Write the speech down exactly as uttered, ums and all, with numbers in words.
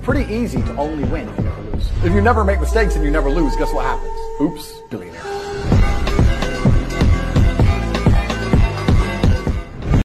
pretty easy to only win if you never lose. If you never make mistakes and you never lose, guess what happens? Oops, billionaire.